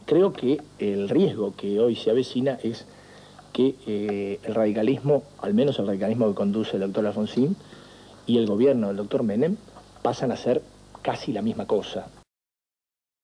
creo que el riesgo que hoy se avecina es que el radicalismo, al menos el radicalismo que conduce el doctor Alfonsín, y el gobierno del doctor Menem pasan a ser casi la misma cosa.